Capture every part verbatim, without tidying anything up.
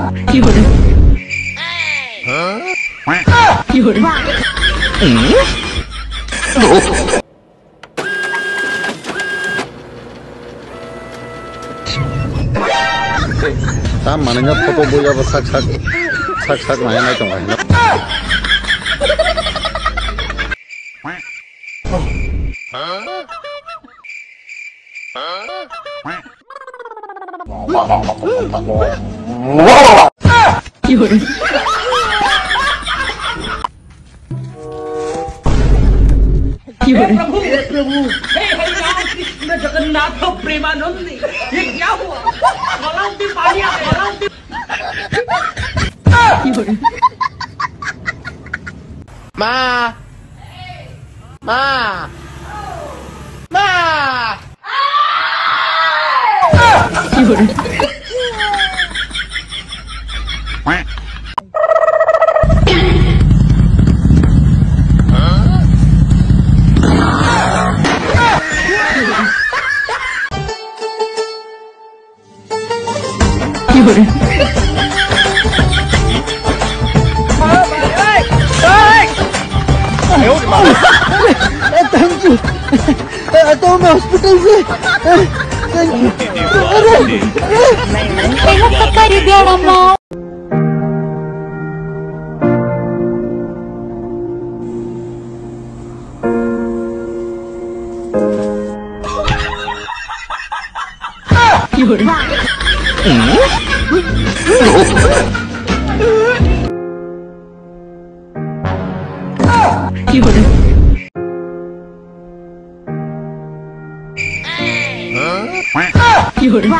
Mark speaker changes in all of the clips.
Speaker 1: 有人。有人。
Speaker 2: Tama na nga foto boya ba sak sak sak sak na yan ito ngayon.
Speaker 1: 有人。有人。
Speaker 3: प्रभु हे प्रभु हे हरिनाम कृष्ण जगन्नाथ प्रेमानंद ये क्या हुआ गलाव में पानी आ गलाव में
Speaker 4: Ma Ma Ma
Speaker 1: 有人。
Speaker 2: Thank you. Atau मैं hospital से. Thank you.
Speaker 5: Enak sekali dia nama.
Speaker 1: 有人。 有人。有人。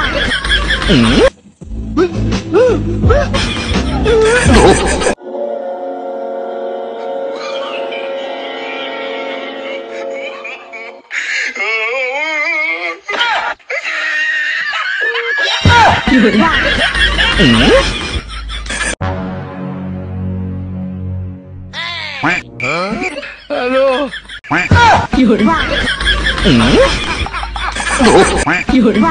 Speaker 1: 有人。
Speaker 4: Halo
Speaker 1: 有人。有人。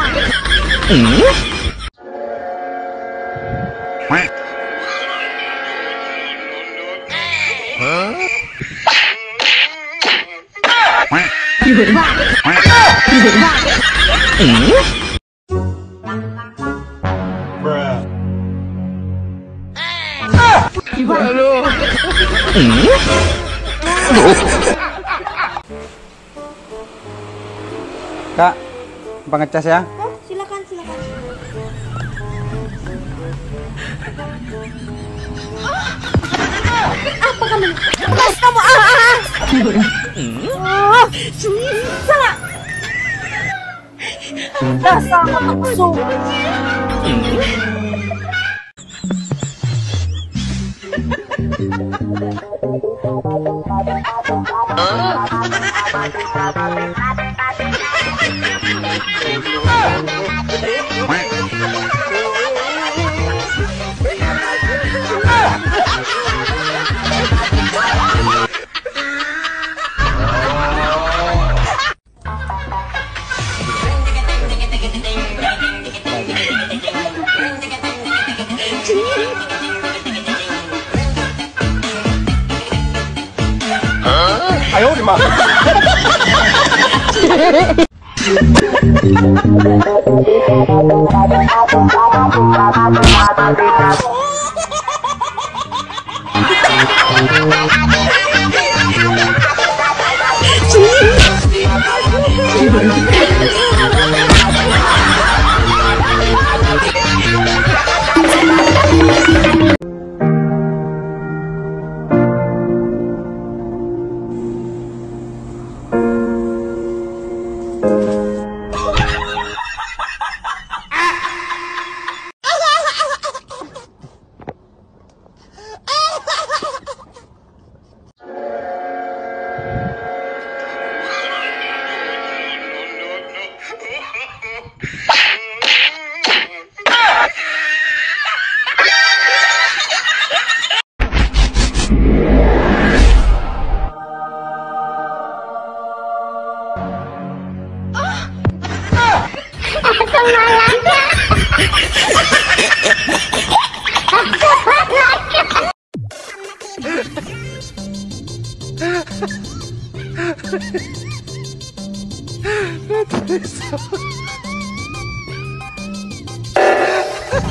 Speaker 1: 有人。有人。
Speaker 4: Halo
Speaker 2: Kak, pengecas ya?
Speaker 5: Oh, silakan silakan. Apa kamu? Mas kamu ah ah. ah. Oh, salah. Dasar nafsu.
Speaker 4: Ayo di mana?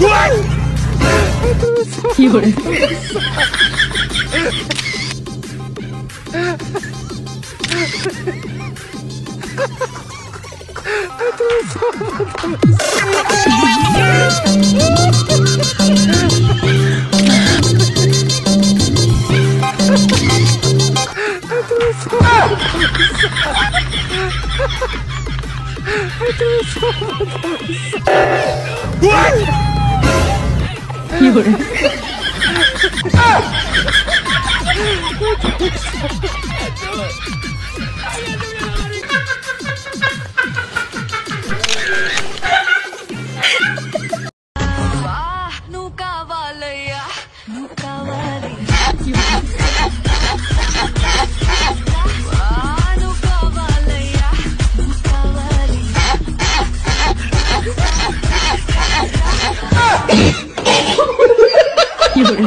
Speaker 1: 有人，有人，有人，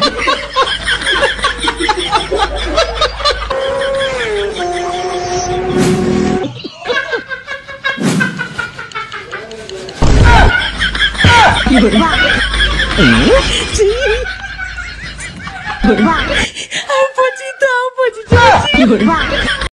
Speaker 1: 有人，嗯，有人，不知道，不知道，有人。